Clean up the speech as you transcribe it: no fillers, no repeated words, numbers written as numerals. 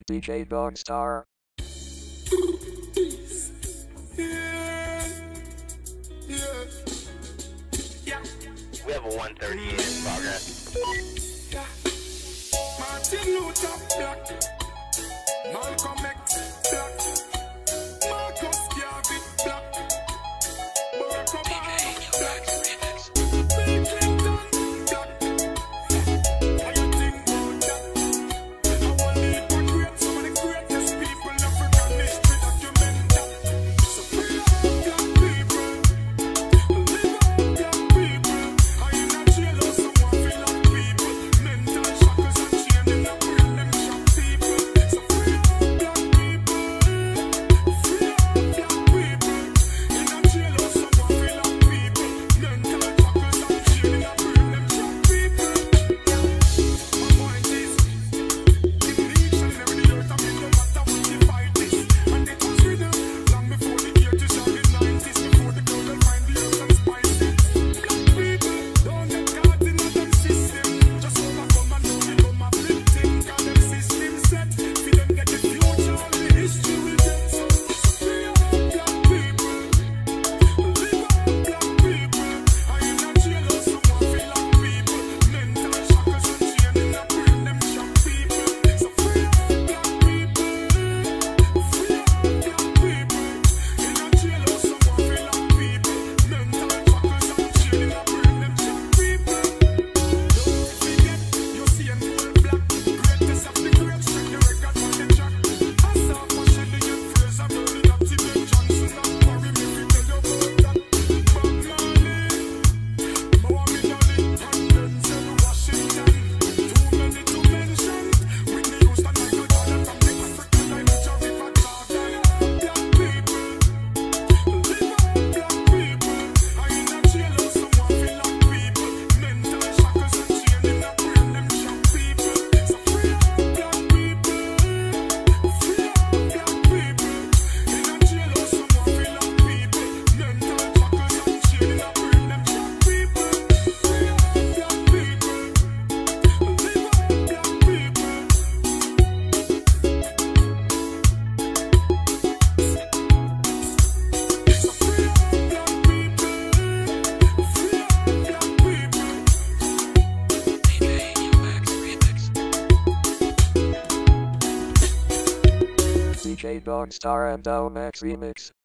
DJ Dogstar. We have a 138 in progress. Martin Luther Black, Malcolm X Black, Marcus Garvey Black, Barack Obama Black, Bill Clinton Black. How you think about that? I want to portray some of the greatest people in African history document that. So free all black people, live all black people. Are you not jealous? Someone feel like people, mental shackles and chains in the brain, them shock people. So free all black people, free all black people. You're not jealous? Someone feel like people, mental shackles and chains in the brain, them shock people. My point is, the nation never the earth, I mean, no matter what the fight is. And it was written long before the 80s or the 90s, before the girl will find the earth and spice it. Black people don't get caught in that system. Just overcome and don't become a victim. Cause them system set for them get the future, all the history will get. So free all black people, live all black people. Are you not jealous? Someone feel like people, mental shackles and chains in the brain, them shock people. So free all black people, free all black people. You're not jealous? Someone feel like people, mental shackles and chains in the brain, them shock people. Don't forget, you see and gold black, greatest of the great, check the record on the track. I saw Machete and Fraser, Bernie, Dapty, Ben Johnson, and Barry, me fi tell you about that. Bob Marley, Muhammad Ali, and Denzel Washington. Too many to mention. Whitney Houston, Michael Jordan, from the African line, Jerry Van Gogh. Black people, live all black people. Are you not jealous? Someone feel like people, mental shackles and chains in the brain, them shock people. So free all black people, free all black people. You're not jealous? Someone feel like people, mental shackles and chains in the brain, them shock people. Free all black people, live all black people. So free all black people, free all black people. DJ Dogstar and Max Remix.